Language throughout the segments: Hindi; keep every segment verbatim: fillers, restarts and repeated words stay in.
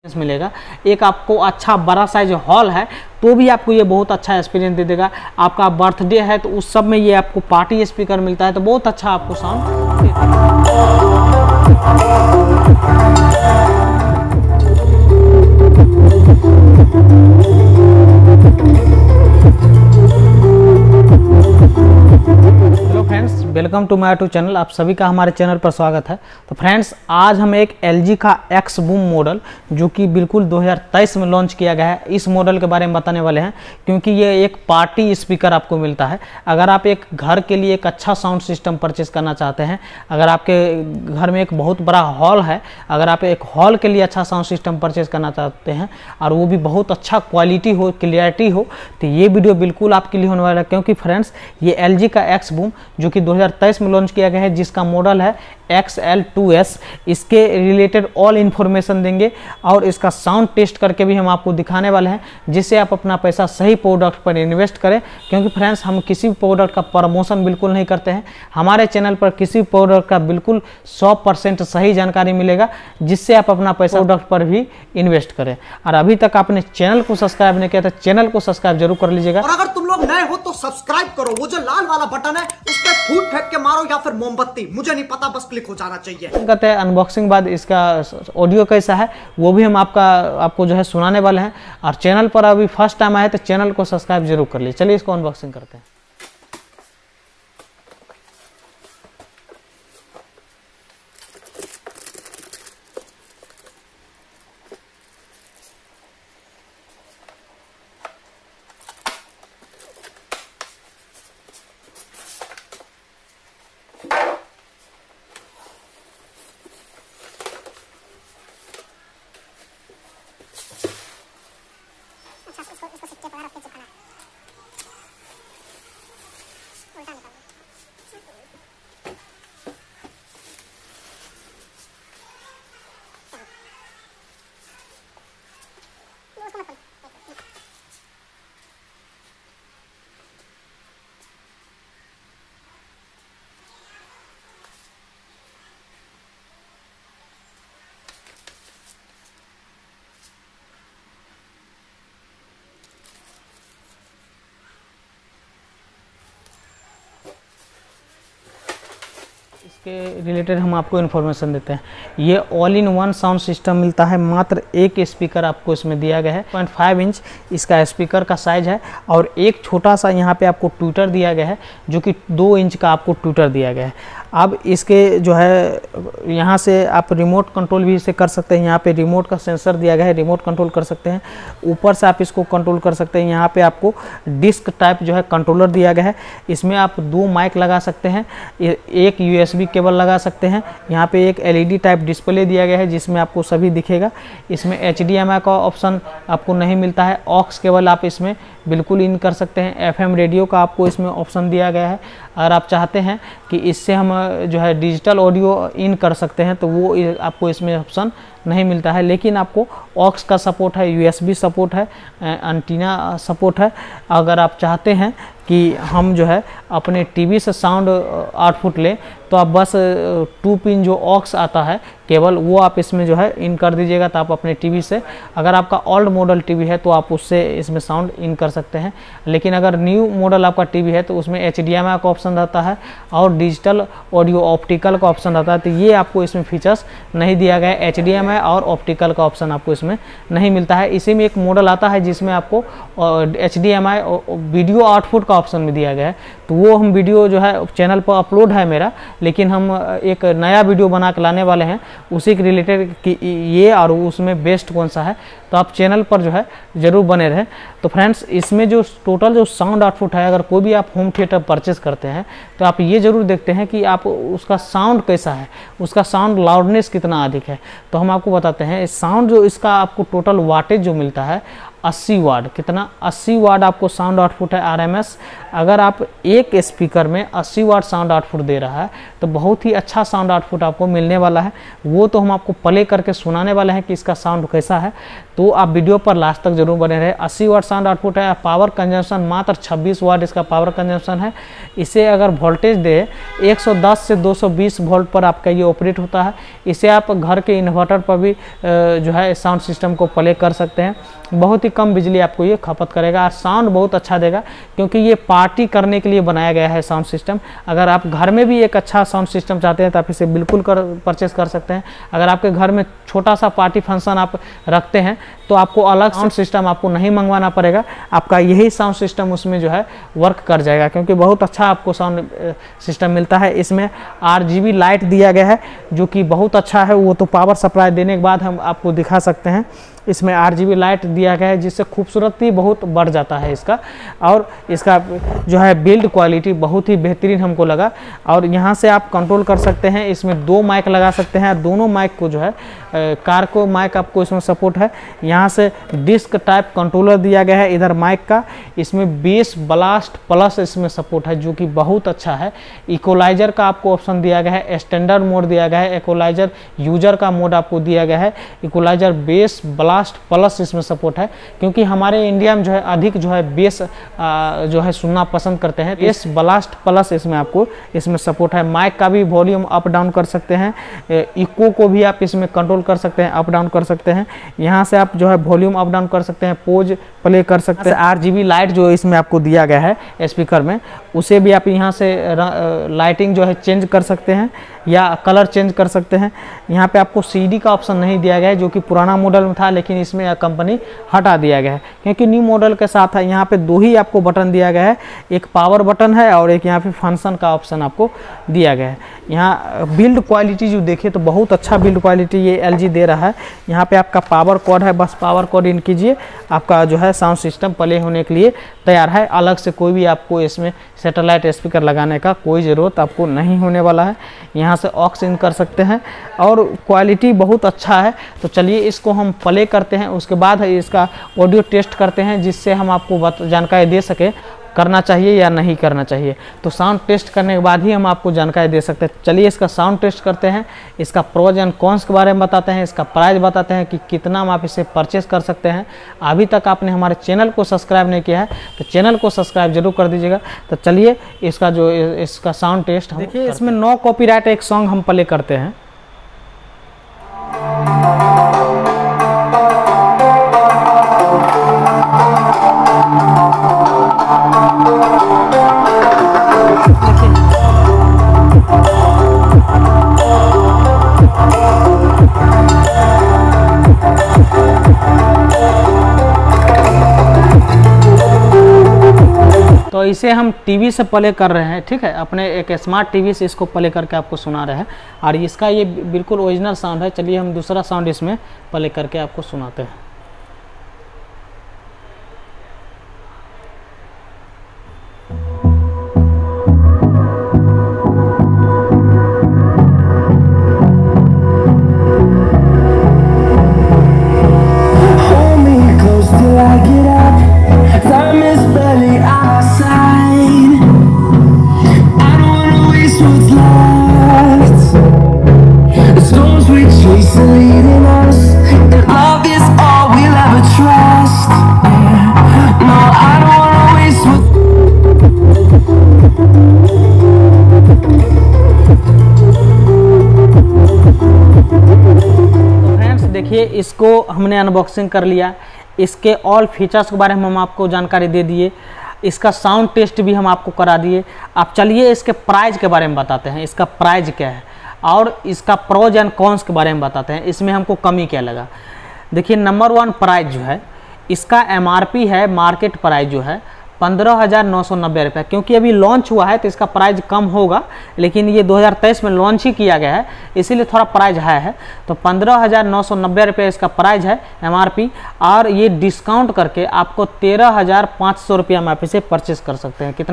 मिलेगा। एक आपको अच्छा बड़ा साइज हॉल है तो भी आपको ये बहुत अच्छा एक्सपीरियंस दे देगा। आपका बर्थडे है तो उस सब में ये आपको पार्टी स्पीकर मिलता है तो बहुत अच्छा आपको sound welcome to my to channel. आप सभी का हमारे चैनल पर स्वागत है। तो फ्रेंड्स, आज हम एक एल जी का एक्स बूम मॉडल जो कि बिल्कुल दो हज़ार तेईस में लॉन्च किया गया है, इस मॉडल के बारे में बताने वाले हैं, क्योंकि ये एक पार्टी स्पीकर आपको मिलता है। अगर आप एक घर के लिए एक अच्छा साउंड सिस्टम परचेस करना चाहते हैं, अगर आपके घर में एक बहुत बड़ा हॉल है, अगर आप एक हॉल के लिए अच्छा साउंड सिस्टम परचेस करना चाहते हैं और वो भी बहुत अच्छा क्वालिटी हो, क्लियरिटी हो, तो ये वीडियो बिल्कुल आपके लिए होने वाला है। क्योंकि फ्रेंड्स, ये एल जी का एक्स बूम जो कि दो हज़ार तेईस में लॉन्च किया गया है, जिसका मॉडल है एक्स एल टू एस, इसके रिलेटेड ऑल इन्फॉर्मेशन देंगे और इसका साउंड टेस्ट करके भी हम आपको दिखाने वाले हैं, जिससे आप अपना पैसा सही प्रोडक्ट पर इन्वेस्ट करें। क्योंकि फ्रेंड्स, हम किसी भी प्रोडक्ट का प्रमोशन बिल्कुल नहीं करते हैं। हमारे चैनल पर किसी भी प्रोडक्ट का बिल्कुल सौ परसेंट सही जानकारी मिलेगा, जिससे आप अपना पैसा प्रोडक्ट पर भी इन्वेस्ट करें। और अभी तक आपने चैनल को सब्सक्राइब नहीं किया तो चैनल को सब्सक्राइब जरूर कर लीजिएगा। और अगर तुम लोग नए हो तो सब्सक्राइब करो, वो जो लाल वाला बटन है उस पर फूट फेंक के मारो या फिर मोमबत्ती, मुझे नहीं पता, बस क्लिक हो जाना चाहिए। कहते हैं अनबॉक्सिंग बाद इसका ऑडियो कैसा है वो भी हम आपका आपको जो है सुनाने वाले हैं। और चैनल पर अभी फर्स्ट टाइम आए तो चैनल को सब्सक्राइब जरूर कर लीजिए। चलिए इसको अनबॉक्सिंग करते हैं। इसके रिलेटेड हम आपको इन्फॉर्मेशन देते हैं। ये all in one sound system मिलता है। मात्र एक स्पीकर आपको इसमें दिया गया है। पॉइंट फाइव इंच इसका स्पीकर का साइज है और एक छोटा सा यहाँ पे आपको ट्विटर दिया गया है, जो कि दो इंच का आपको ट्विटर दिया गया है। अब इसके जो है यहाँ से आप रिमोट कंट्रोल भी इसे कर सकते हैं। यहाँ पे रिमोट का सेंसर दिया गया है, रिमोट कंट्रोल कर सकते हैं। ऊपर से आप इसको कंट्रोल कर सकते हैं। यहाँ पे आपको डिस्क टाइप जो है कंट्रोलर दिया गया है। इसमें आप दो माइक लगा सकते हैं, एक यूएसबी केबल लगा सकते हैं। यहाँ पे एक एलईडी टाइप डिस्प्ले दिया गया है जिसमें आपको सभी दिखेगा। इसमें एचडीएमआई का ऑप्शन आपको नहीं मिलता है। ऑक्स केबल आप इसमें बिल्कुल इन कर सकते हैं। एफएम रेडियो का आपको इसमें ऑप्शन दिया गया है। अगर आप चाहते हैं कि इससे हम जो है डिजिटल ऑडियो इन कर सकते हैं तो वो आपको इसमें ऑप्शन नहीं मिलता है। लेकिन आपको ऑक्स का सपोर्ट है, यूएसबी सपोर्ट है, एंटीना सपोर्ट है। अगर आप चाहते हैं कि हम जो है अपने टीवी से साउंड आउटपुट लें तो आप बस टू पिन जो ऑक्स आता है केवल वो आप इसमें जो है इन कर दीजिएगा, तो आप अपने टीवी से, अगर आपका ओल्ड मॉडल टीवी है तो आप उससे इसमें साउंड इन कर सकते हैं। लेकिन अगर न्यू मॉडल आपका टीवी है तो उसमें एचडीएमआई का ऑप्शन रहता है और डिजिटल ऑडियो ऑप्टिकल का ऑप्शन रहता है। तो ये आपको इसमें फीचर्स नहीं दिया गया है। एचडीएमआई और ऑप्टिकल का ऑप्शन आपको इसमें नहीं मिलता है। इसी में एक मॉडल आता है जिसमें आपको एचडीएमआई वीडियो आउटपुट का ऑप्शन में दिया गया है। तो वो हम वीडियो जो है चैनल पर अपलोड है मेरा, लेकिन हम एक नया वीडियो बना के लाने वाले हैं उसी के रिलेटेड कि ये और उसमें बेस्ट कौन सा है। तो आप चैनल पर जो है ज़रूर बने रहें। तो फ्रेंड्स, इसमें जो टोटल जो साउंड आउटपुट है, अगर कोई भी आप होम थिएटर परचेस करते हैं तो आप ये ज़रूर देखते हैं कि आप उसका साउंड कैसा है, उसका साउंड लाउडनेस कितना अधिक है। तो हम आपको बताते हैं साउंड जो इसका आपको टोटल वाटेज जो मिलता है अस्सी वाट, कितना अस्सी वाट आपको साउंड आउटपुट है आरएमएस। अगर आप एक स्पीकर में अस्सी वाट साउंड आउटपुट दे रहा है तो बहुत ही अच्छा साउंड आउटपुट आपको मिलने वाला है। वो तो हम आपको प्ले करके सुनाने वाले हैं कि इसका साउंड कैसा है, तो आप वीडियो पर लास्ट तक जरूर बने रहे। अस्सी वाट साउंड आउटपुट है। पावर कंजम्पशन मात्र छब्बीस वाट इसका पावर कंजम्पशन है। इसे अगर वोल्टेज दे एक सौ दस से दो सौ बीस वोल्ट पर आपका ये ऑपरेट होता है। इसे आप घर के इन्वर्टर पर भी जो है साउंड सिस्टम को प्ले कर सकते हैं। बहुत ही कम बिजली आपको ये खपत करेगा और साउंड बहुत अच्छा देगा, क्योंकि ये पार्टी करने के लिए बनाया गया है साउंड सिस्टम। अगर आप घर में भी एक अच्छा साउंड सिस्टम चाहते हैं तो आप इसे बिल्कुल कर परचेस कर सकते हैं। अगर आपके घर में छोटा सा पार्टी फंक्शन आप रखते हैं तो आपको अलग साउंड सिस्टम आपको नहीं मंगवाना पड़ेगा, आपका यही साउंड सिस्टम उसमें जो है वर्क कर जाएगा, क्योंकि बहुत अच्छा आपको साउंड सिस्टम मिलता है। इसमें आर जी बी लाइट दिया गया है जो कि बहुत अच्छा है। वो तो पावर सप्लाई देने के बाद हम आपको दिखा सकते हैं। इसमें आर जी बी लाइट दिया गया है जिससे खूबसूरती बहुत बढ़ जाता है इसका, और इसका जो है बिल्ड क्वालिटी बहुत ही बेहतरीन हमको लगा। और यहाँ से आप कंट्रोल कर सकते हैं। इसमें दो माइक लगा सकते हैं, दोनों माइक को जो है कार को माइक आपको इसमें सपोर्ट है। यहाँ से डिस्क टाइप कंट्रोलर दिया गया है इधर माइक का। इसमें बेस ब्लास्ट प्लस इसमें सपोर्ट है जो कि बहुत अच्छा है। इक्वलाइजर का आपको ऑप्शन दिया गया है, स्टैंडर्ड मोड दिया गया है, इक्वलाइजर यूजर का मोड आपको दिया गया है। इक्वलाइजर बेस ब्लास्ट प्लस इसमें सपोर्ट है, क्योंकि हमारे इंडिया में जो है अधिक जो है बेस जो है सुनना पसंद करते हैं। बेस ब्लास्ट प्लस इसमें आपको इसमें सपोर्ट है। माइक का भी वॉल्यूम अप डाउन कर सकते हैं, इको को भी आप इसमें कंट्रोल कर सकते हैं, अप डाउन कर सकते हैं। यहाँ से आप जो है वॉल्यूम अप डाउन कर सकते हैं, पोज प्ले कर सकते हैं। आर जी बी लाइट जो इसमें आपको दिया गया है स्पीकर में, उसे भी आप यहाँ से लाइटिंग जो है चेंज कर सकते हैं या कलर चेंज कर सकते हैं। यहाँ पे आपको सी डी का ऑप्शन नहीं दिया गया है जो कि पुराना मॉडल में था, लेकिन इसमें कंपनी हटा दिया गया है क्योंकि न्यू मॉडल के साथ है। यहाँ पे दो ही आपको बटन दिया गया है, एक पावर बटन है और एक यहाँ पे फंक्शन का ऑप्शन आपको दिया गया है। यहाँ बिल्ड क्वालिटी जो देखे तो बहुत अच्छा बिल्ड क्वालिटी ये एल जी दे रहा है। यहाँ पे आपका पावर कोड है, बस पावर कोड इन कीजिए, आपका जो है साउंड सिस्टम प्ले होने के लिए तैयार है। अलग से कोई भी आपको इसमें सैटेलाइट स्पीकर लगाने का कोई ज़रूरत आपको नहीं होने वाला है। यहाँ से ऑक्स इन कर सकते हैं और क्वालिटी बहुत अच्छा है। तो चलिए इसको हम प्ले करते हैं, उसके बाद इसका ऑडियो टेस्ट करते हैं जिससे हम आपको जानकारी दे सके करना चाहिए या नहीं करना चाहिए। तो साउंड टेस्ट करने के बाद ही हम आपको जानकारी दे सकते हैं। चलिए इसका साउंड टेस्ट करते हैं, इसका प्रोज एंड कॉन्स के बारे में बताते हैं, इसका प्राइस बताते हैं कि कितना हम आप इसे परचेस कर सकते हैं। अभी तक आपने हमारे चैनल को सब्सक्राइब नहीं किया है तो चैनल को सब्सक्राइब जरूर कर दीजिएगा। तो चलिए इसका जो इसका साउंड टेस्ट देखिए। इसमें नो कॉपीराइट एक सॉन्ग हम प्ले करते हैं। तो इसे हम टीवी से प्ले कर रहे हैं, ठीक है, अपने एक स्मार्ट टीवी से इसको प्ले करके आपको सुना रहे हैं और इसका ये बिल्कुल ओरिजिनल साउंड है। चलिए हम दूसरा साउंड इसमें प्ले करके आपको सुनाते हैं। देखिए इसको हमने अनबॉक्सिंग कर लिया, इसके ऑल फीचर्स के बारे में हम आपको जानकारी दे दिए, इसका साउंड टेस्ट भी हम आपको करा दिए। अब चलिए इसके प्राइस के बारे में बताते हैं, इसका प्राइस क्या है और इसका प्रोज एंड कॉन्स के बारे में बताते हैं, इसमें हमको कमी क्या लगा। देखिए नंबर वन प्राइस जो है इसका एमआरपी है, मार्केट प्राइस जो है पंद्रह हज़ार नौ सौ नब्बे रुपये। क्योंकि अभी लॉन्च हुआ है तो इसका प्राइस कम होगा, लेकिन ये दो हज़ार तेईस में लॉन्च ही किया गया है इसीलिए थोड़ा प्राइस हाई है। तो पंद्रह हज़ार नौ सौ नब्बे रुपये इसका प्राइस है एमआरपी, और ये डिस्काउंट करके आपको तेरह हज़ार पाँच सौ रुपया में आप इसे परचेस कर सकते हैं। कितना?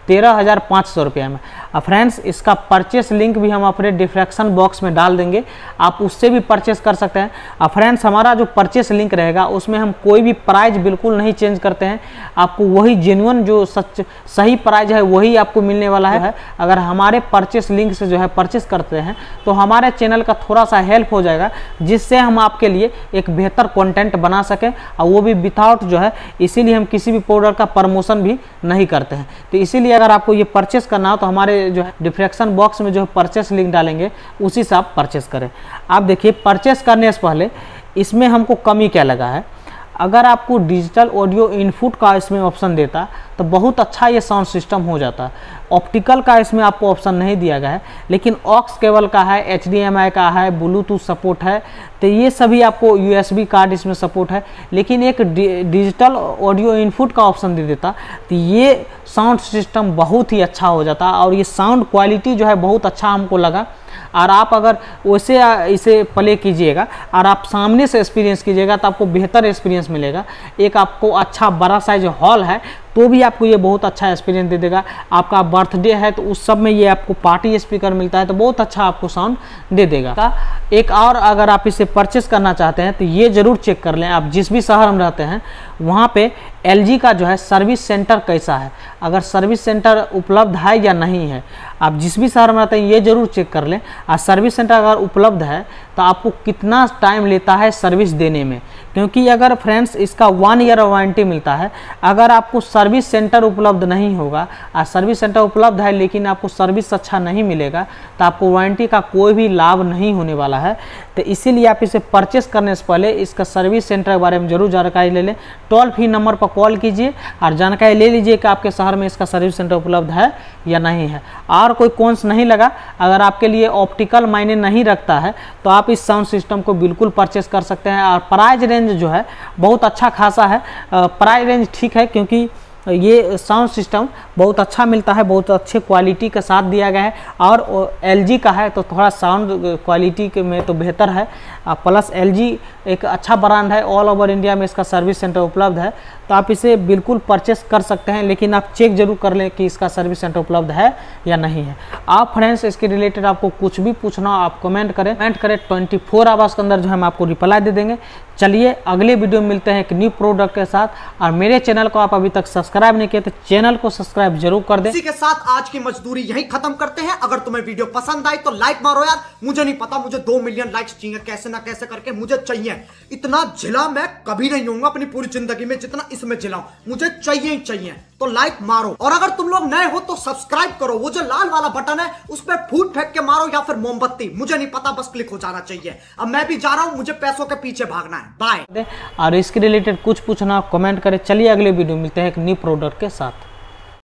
तेरह हज़ार पाँच सौ रुपये में। अब फ्रेंड्स इसका परचेस लिंक भी हम अपने डिस्क्रिप्शन बॉक्स में डाल देंगे, आप उससे भी परचेस कर सकते हैं। अब फ्रेंड्स हमारा जो परचेस लिंक रहेगा उसमें हम कोई भी प्राइस बिल्कुल नहीं चेंज करते हैं, आपको वही जेन्युइन जो सच सही प्राइस है वही आपको मिलने वाला है। अगर हमारे परचेस लिंक से जो है परचेस करते हैं तो हमारे चैनल का थोड़ा सा हेल्प हो जाएगा, जिससे हम आपके लिए एक बेहतर कंटेंट बना सकें, और वो भी विदाउट जो है, इसीलिए हम किसी भी प्रोडक्ट का प्रमोशन भी नहीं करते हैं। तो इसीलिए अगर आपको ये परचेस करना हो तो हमारे जो है डिस्क्रिप्शन बॉक्स में जो परचेस लिंक डालेंगे उसी से आप परचेस करें। आप देखिए परचेस करने से पहले इसमें हमको कमी क्या लगा है, अगर आपको डिजिटल ऑडियो इनपुट का इसमें ऑप्शन देता तो बहुत अच्छा ये साउंड सिस्टम हो जाता। ऑप्टिकल का इसमें आपको ऑप्शन नहीं दिया गया है, लेकिन ऑक्स केबल का है, एच डी एम आई का है, ब्लूटूथ सपोर्ट है, तो ये सभी आपको यू एस बी कार्ड इसमें सपोर्ट है। लेकिन एक डिजिटल ऑडियो इनपुट का ऑप्शन दे देता तो ये साउंड सिस्टम बहुत ही अच्छा हो जाता, और ये साउंड क्वालिटी जो है बहुत अच्छा हमको लगा। और आप अगर वैसे इसे प्ले कीजिएगा और आप सामने से एक्सपीरियंस कीजिएगा तो आपको बेहतर एक्सपीरियंस मिलेगा। एक आपको अच्छा बड़ा साइज हॉल है तो भी आपको ये बहुत अच्छा एक्सपीरियंस दे देगा। आपका बर्थडे है तो उस सब में ये आपको पार्टी स्पीकर मिलता है तो बहुत अच्छा आपको साउंड दे देगा। एक और अगर आप इसे परचेस करना चाहते हैं तो ये ज़रूर चेक कर लें, आप जिस भी शहर में रहते हैं वहाँ पे एल जी का जो है सर्विस सेंटर कैसा है, अगर सर्विस सेंटर उपलब्ध है या नहीं है। आप जिस भी शहर में रहते हैं ये ज़रूर चेक कर लें, और सर्विस सेंटर अगर उपलब्ध है तो आपको कितना टाइम लेता है सर्विस देने में, क्योंकि अगर फ्रेंड्स इसका वन ईयर वारंटी मिलता है। अगर आपको सर्विस सेंटर उपलब्ध नहीं होगा और सर्विस सेंटर उपलब्ध है लेकिन आपको सर्विस अच्छा नहीं मिलेगा तो आपको वारंटी का कोई भी लाभ नहीं होने वाला है। तो इसीलिए आप इसे परचेस करने से पहले इसका सर्विस सेंटर के बारे में जरूर जानकारी ले लें। टोल फ्री नंबर पर कॉल कीजिए और जानकारी ले लीजिए कि आपके शहर में इसका सर्विस सेंटर उपलब्ध है या नहीं है। और कोई कॉन्स नहीं लगा, अगर आपके लिए ऑप्टिकल मायने नहीं रखता है तो आप इस साउंड सिस्टम को बिल्कुल परचेस कर सकते हैं। और प्राइस रेंज जो है बहुत अच्छा खासा है, प्राइस रेंज ठीक है, क्योंकि ये साउंड सिस्टम बहुत अच्छा मिलता है, बहुत अच्छे क्वालिटी के साथ दिया गया है। और एल जी का है तो थोड़ा साउंड क्वालिटी के में तो बेहतर है, प्लस एल जी एक अच्छा ब्रांड है, ऑल ओवर इंडिया में इसका सर्विस सेंटर उपलब्ध है, तो आप इसे बिल्कुल परचेस कर सकते हैं। लेकिन आप चेक जरूर कर लें कि इसका सर्विस सेंटर उपलब्ध है या नहीं है। आप फ्रेंड्स इसके रिलेटेड आपको कुछ भी पूछना हो आप कमेंट करें, कमेंट करें ट्वेंटी फोर आवर्स के अंदर जो हम आपको रिप्लाई दे देंगे। चलिए अगले वीडियो में मिलते हैं एक न्यू प्रोडक्ट के साथ। और मेरे चैनल को आप अभी तक सब्सक्राइब नहीं किए तो चैनल को सब्सक्राइब जरूर कर दें। इसी के साथ आज की मजदूरी यही खत्म करते हैं। अगर तुम्हें वीडियो पसंद आई तो लाइक मारो यार, मुझे नहीं पता, मुझे दो मिलियन लाइक्स चाहिए, कैसे ना कैसे करके मुझे चाहिए। इतना झिला मैं कभी नहीं होऊंगा अपनी पूरी जिंदगी में जितना इसमें झिलाऊं, मुझे चाहिए ही चाहिए। तो लाइक मारो, और अगर तुम लोग नए हो तो सब्सक्राइब करो, वो जो लाल वाला बटन है उस पर फूट फेंक के मारो या फिर मोमबत्ती, मुझे नहीं पता, बस क्लिक हो जाना चाहिए। अब मैं भी जा रहा हूं, मुझे पैसों के पीछे भागना है। बाय। और इसके रिलेटेड कुछ पूछना कमेंट करें। चलिए अगले वीडियो मिलते हैं एक न्यू प्रोडक्ट के साथ।